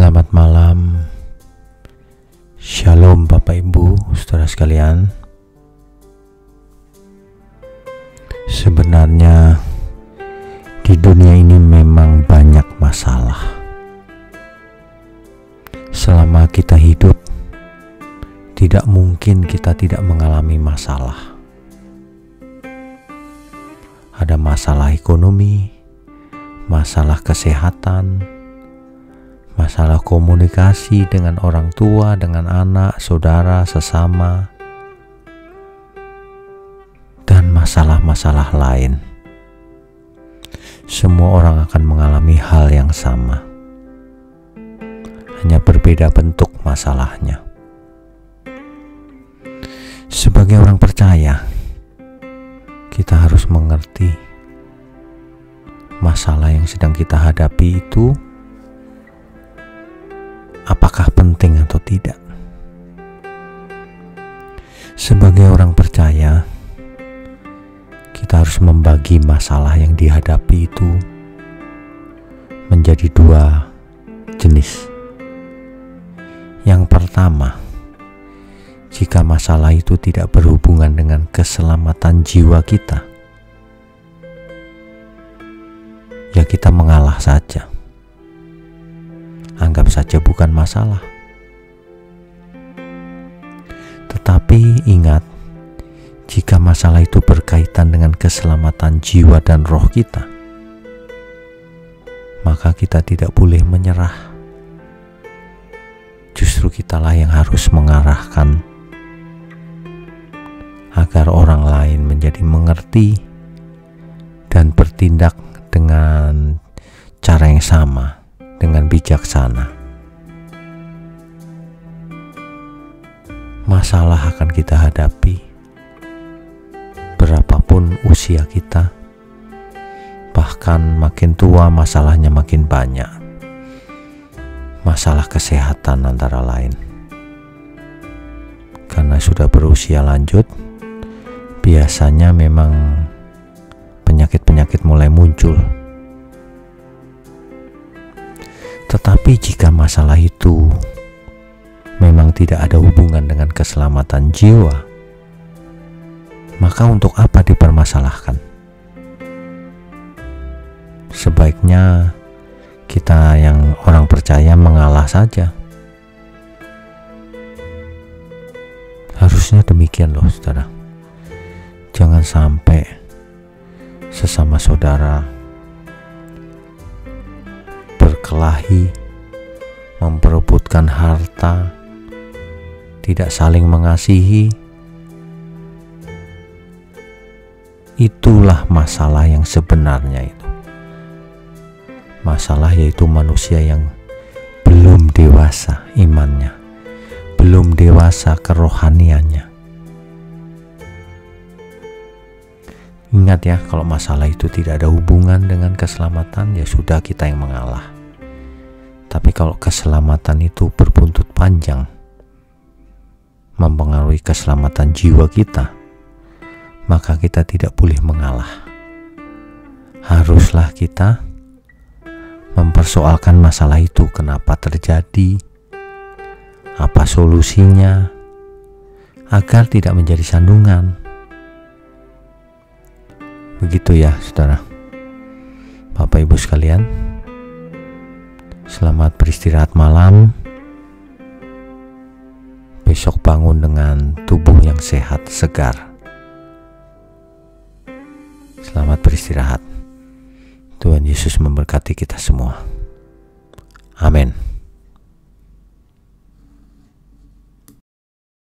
Selamat malam. Shalom Bapak Ibu, saudara sekalian. Sebenarnya di dunia ini memang banyak masalah. Selama kita hidup, tidak mungkin kita tidak mengalami masalah. Ada masalah ekonomi, masalah kesehatan, masalah komunikasi dengan orang tua, dengan anak, saudara, sesama, dan masalah-masalah lain. Semua orang akan mengalami hal yang sama, hanya berbeda bentuk masalahnya. Sebagai orang percaya, kita harus mengerti masalah yang sedang kita hadapi itu apakah penting atau tidak. Sebagai orang percaya, kita harus membagi masalah yang dihadapi itu menjadi dua jenis. Yang pertama, jika masalah itu tidak berhubungan dengan keselamatan jiwa kita, ya kita mengalah saja. Anggap saja bukan masalah. Tetapi ingat, jika masalah itu berkaitan dengan keselamatan jiwa dan roh kita, maka kita tidak boleh menyerah. Justru kitalah yang harus mengarahkan agar orang lain menjadi mengerti dan bertindak dengan cara yang sama, dengan bijaksana. Masalah akan kita hadapi berapapun usia kita, bahkan makin tua masalahnya makin banyak. Masalah kesehatan antara lain, karena sudah berusia lanjut, biasanya memang penyakit-penyakit mulai muncul. Tetapi jika masalah itu memang tidak ada hubungan dengan keselamatan jiwa, maka untuk apa dipermasalahkan? Sebaiknya kita yang orang percaya mengalah saja. Harusnya demikian loh, saudara. Jangan sampai sesama saudara berkelahi, memperebutkan harta, tidak saling mengasihi. Itulah masalah yang sebenarnya itu. Masalah yaitu manusia yang belum dewasa imannya, belum dewasa kerohaniannya. Ingat ya, kalau masalah itu tidak ada hubungan dengan keselamatan, ya sudah kita yang mengalah. Tapi kalau keselamatan itu berbuntut panjang, mempengaruhi keselamatan jiwa kita, maka kita tidak boleh mengalah. Haruslah kita mempersoalkan masalah itu, kenapa terjadi, apa solusinya, agar tidak menjadi sandungan. Begitu ya, saudara. Bapak Ibu sekalian, selamat beristirahat malam. Besok bangun dengan tubuh yang sehat, segar. Selamat beristirahat. Tuhan Yesus memberkati kita semua. Amin.